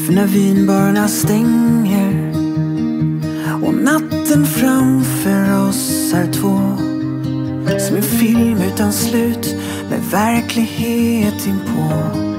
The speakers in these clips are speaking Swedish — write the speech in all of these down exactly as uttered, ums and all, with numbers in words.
För när vinbörna stänger och natten framför oss är två, som en film utan slut med verklighet inpå.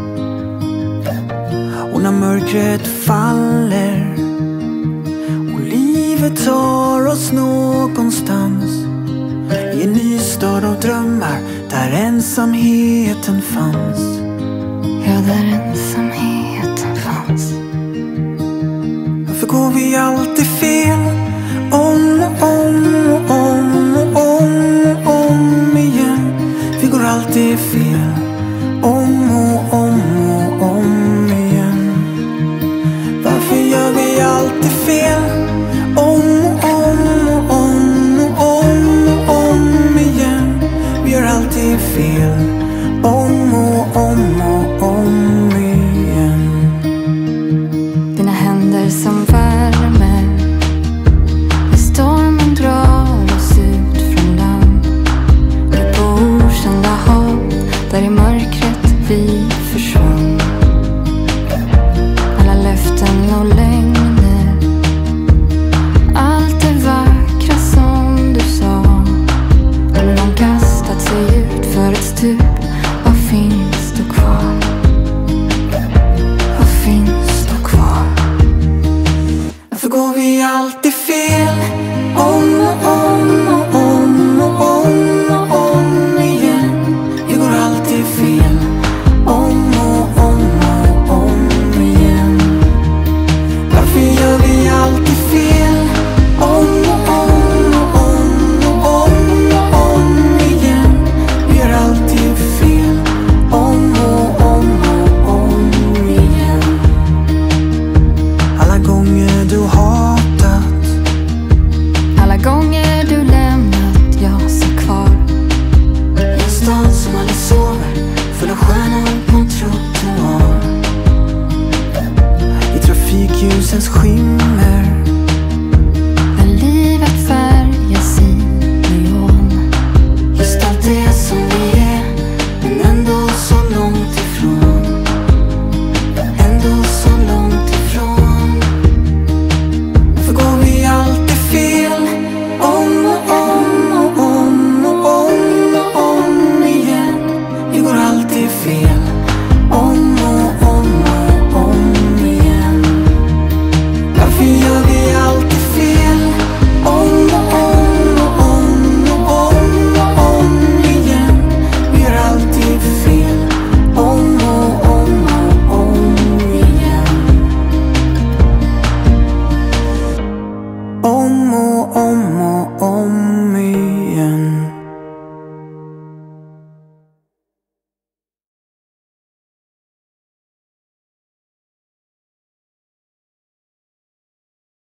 Och när mörkret faller och livet tar oss någonstans i en ny stad av drömmar där ensamheten fanns. Ja, där ensamheten fanns. Varför går vi alltid fel? Om och om och om och om och om igen. Vi går alltid fel. Om och om och om igen. Varför gör vi alltid fel? Om och om och om och om och om igen. Vi gör alltid fel. Om och om och om igen. Dina händer som värmer när stormen drar oss ut från land. Ut på okända hav där i mörkret vi försvann. Alla löften och längder, allt det vackra som du sa, har någon kastat sig ut för ett stup.